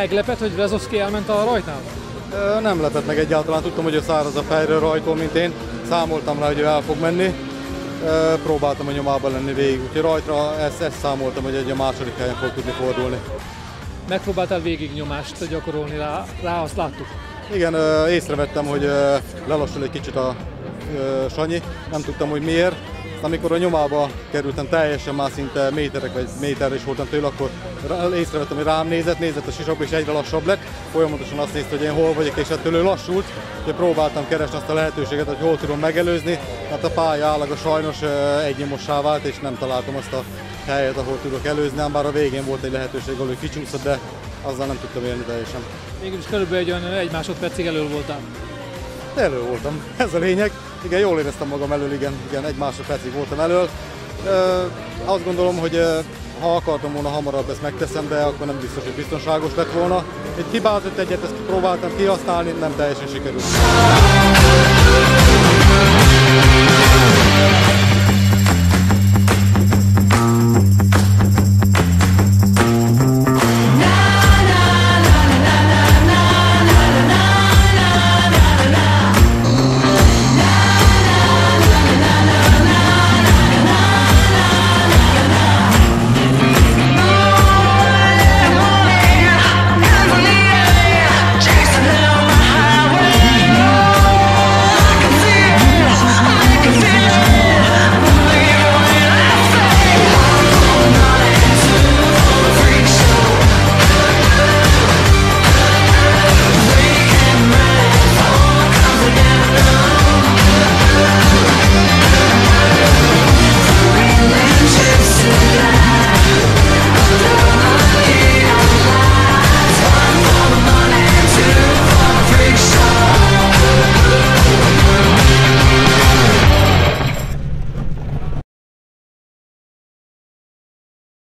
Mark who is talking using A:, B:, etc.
A: Meglepett, hogy Brzezowski elment a rajtnál?
B: Nem lepett meg egyáltalán, tudtam, hogy ő száraz a fejről rajtól, mint én. Számoltam rá, hogy ő el fog menni. Próbáltam a nyomában lenni végig, úgyhogy rajtra ezt számoltam, hogy egy a második helyen fog tudni fordulni.
A: Megpróbáltál végig nyomást gyakorolni rá, azt láttuk.
B: Igen, észrevettem, hogy lelassul egy kicsit a Sanyi, nem tudtam, hogy miért. Amikor a nyomába kerültem teljesen már szinte méterek vagy méterre is voltam tőle, akkor észrevettem, hogy rám nézett a sisakba és egyre lassabb lett. Folyamatosan azt nézte, hogy én hol vagyok, és ettől ő lassult. Úgyhogy próbáltam keresni azt a lehetőséget, hogy hol tudom megelőzni. Hát a pálya állaga sajnos egynyimossá vált, és nem találtam azt a helyet, ahol tudok előzni, bár a végén volt egy lehetőség, ahol ő kicsúszott, de azzal nem tudtam élni teljesen.
A: Mégis körülbelül egy másodpercig elől voltál.
B: Elő voltam, ez a lényeg. Igen, jól éreztem magam elől, igen, egy másodpercig voltam elől. Azt gondolom, hogy ha akartam volna hamarabb, ezt megteszem, de akkor nem biztos, hogy biztonságos lett volna. Egy hibázott egyet, ezt próbáltam kihasználni, nem teljesen sikerült.